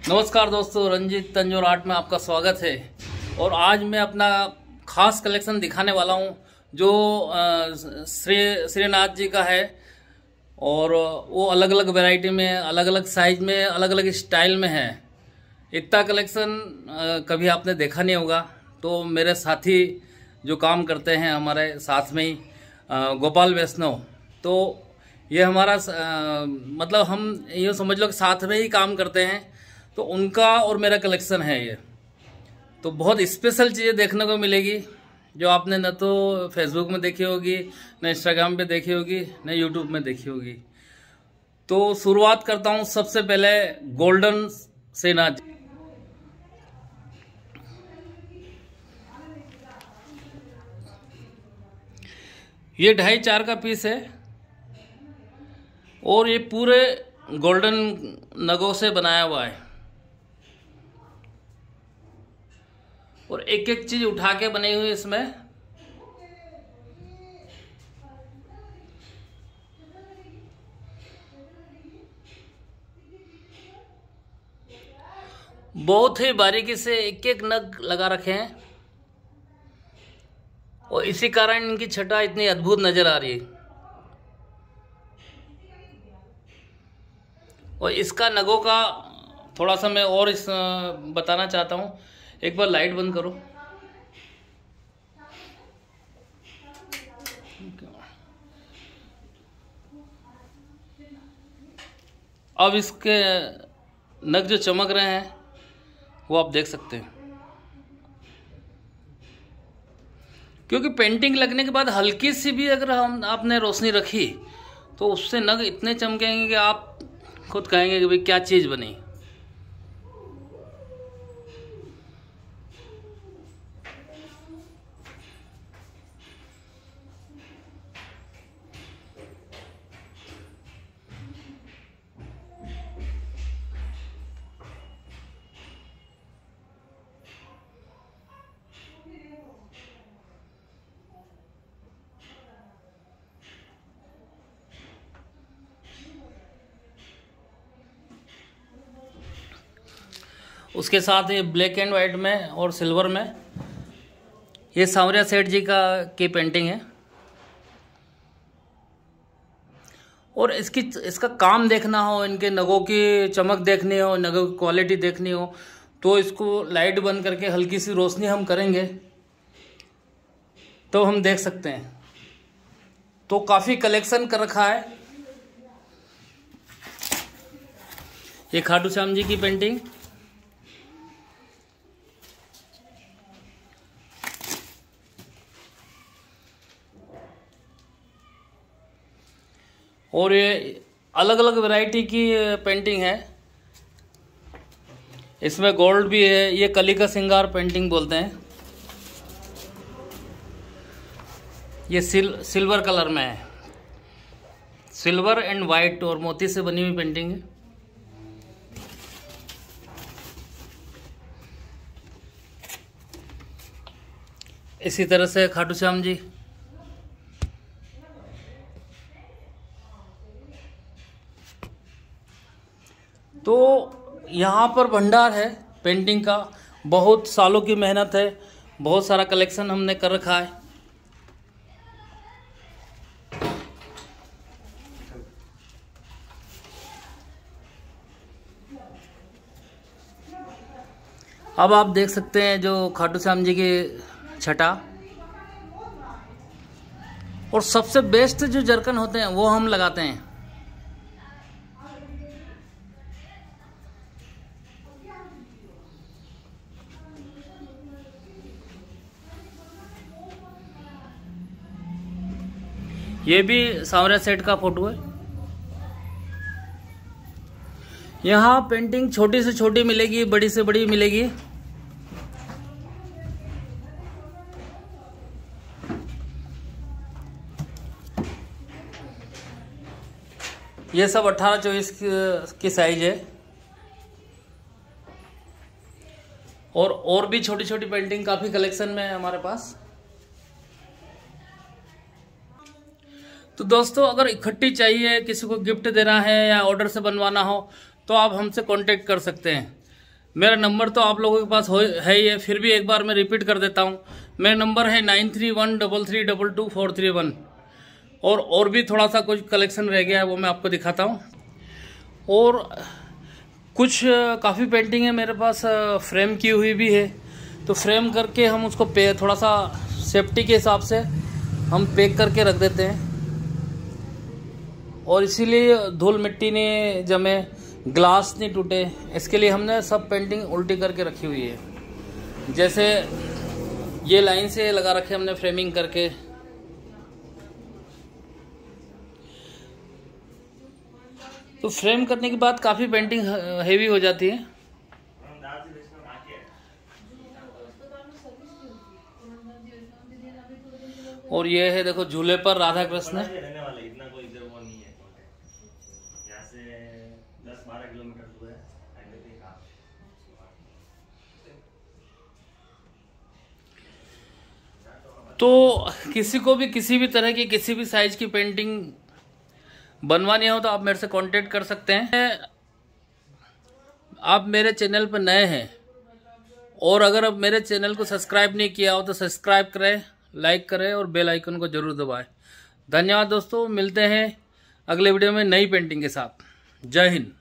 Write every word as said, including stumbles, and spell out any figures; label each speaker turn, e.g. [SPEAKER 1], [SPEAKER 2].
[SPEAKER 1] नमस्कार दोस्तों, रंजीत तंजोर आर्ट में आपका स्वागत है। और आज मैं अपना खास कलेक्शन दिखाने वाला हूं जो श्री श्रीनाथ जी का है। और वो अलग अलग वैरायटी में, अलग अलग साइज में, अलग अलग स्टाइल में है। इतना कलेक्शन कभी आपने देखा नहीं होगा। तो मेरे साथी जो काम करते हैं हमारे साथ में ही, गोपाल वैष्णव, तो ये हमारा आ, मतलब हम ये समझ लो कि साथ में ही काम करते हैं। तो उनका और मेरा कलेक्शन है ये। तो बहुत स्पेशल चीज़ें देखने को मिलेगी जो आपने न तो फेसबुक में देखी होगी, न इंस्टाग्राम पे देखी होगी, न यूट्यूब में देखी होगी। तो शुरुआत करता हूँ सबसे पहले गोल्डन श्रीनाथ जी। ये ढाई चार का पीस है और ये पूरे गोल्डन नगों से बनाया हुआ है। और एक एक चीज उठा के बनी हुई इसमें। बहुत ही बारीकी से एक एक नग लगा रखे हैं और इसी कारण इनकी छटा इतनी अद्भुत नजर आ रही है। और इसका नगों का थोड़ा सा मैं और इस बताना चाहता हूँ। एक बार लाइट बंद करो। अब इसके नग जो चमक रहे हैं वो आप देख सकते हैं, क्योंकि पेंटिंग लगने के बाद हल्की सी भी अगर हम आपने रोशनी रखी तो उससे नग इतने चमकेंगे कि आप खुद कहेंगे कि भाई क्या चीज़ बनी। उसके साथ ये ब्लैक एंड वाइट में और सिल्वर में ये सांवरिया सेठ जी का की पेंटिंग है। और इसकी इसका काम देखना हो, इनके नगों की चमक देखनी हो, नगों की क्वालिटी देखनी हो, तो इसको लाइट बंद करके हल्की सी रोशनी हम करेंगे तो हम देख सकते हैं। तो काफ़ी कलेक्शन कर रखा है। ये खाटू श्याम जी की पेंटिंग, और ये अलग अलग वैरायटी की पेंटिंग है। इसमें गोल्ड भी है। ये कली का श्रृंगार पेंटिंग बोलते हैं। ये सिल सिल्वर कलर में है, सिल्वर एंड वाइट और मोती से बनी हुई पेंटिंग है। इसी तरह से खाटू श्याम जी, तो यहाँ पर भंडार है पेंटिंग का। बहुत सालों की मेहनत है, बहुत सारा कलेक्शन हमने कर रखा है। अब आप देख सकते हैं जो खाटू श्याम जी की छटा। और सबसे बेस्ट जो जरकन होते हैं वो हम लगाते हैं। ये भी सांवरिया सेठ का फोटो है। यहाँ पेंटिंग छोटी से छोटी मिलेगी, बड़ी से बड़ी मिलेगी। ये सब अठारह चौबीस की साइज है। और और भी छोटी छोटी पेंटिंग काफी कलेक्शन में है हमारे पास। तो दोस्तों, अगर इकट्ठी चाहिए, किसी को गिफ्ट देना है या ऑर्डर से बनवाना हो, तो आप हमसे कांटेक्ट कर सकते हैं। मेरा नंबर तो आप लोगों के पास हो है ही है, फिर भी एक बार मैं रिपीट कर देता हूँ। मेरा नंबर है nine three one double three double two four three one. और और भी थोड़ा सा कुछ कलेक्शन रह गया है, वो मैं आपको दिखाता हूँ। और कुछ काफ़ी पेंटिंग है मेरे पास फ्रेम की हुई भी है, तो फ्रेम करके हम उसको पे थोड़ा सा सेफ्टी के हिसाब से हम पैक करके रख देते हैं, और इसीलिए धूल मिट्टी नहीं जमे, ग्लास नहीं टूटे, इसके लिए हमने सब पेंटिंग उल्टी करके रखी हुई है। जैसे ये लाइन से लगा रखे हमने फ्रेमिंग करके। तो फ्रेम करने के बाद काफ़ी पेंटिंग हेवी हो जाती है। और ये है देखो झूले पर राधा कृष्ण। तो किसी को भी किसी भी तरह की किसी भी साइज की पेंटिंग बनवानी हो तो आप मेरे से कांटेक्ट कर सकते हैं। आप मेरे चैनल पर नए हैं और अगर अब मेरे चैनल को सब्सक्राइब नहीं किया हो तो सब्सक्राइब करें, लाइक करें और बेल आइकन को जरूर दबाएं। धन्यवाद दोस्तों, मिलते हैं अगले वीडियो में नई पेंटिंग के साथ। जय हिंद।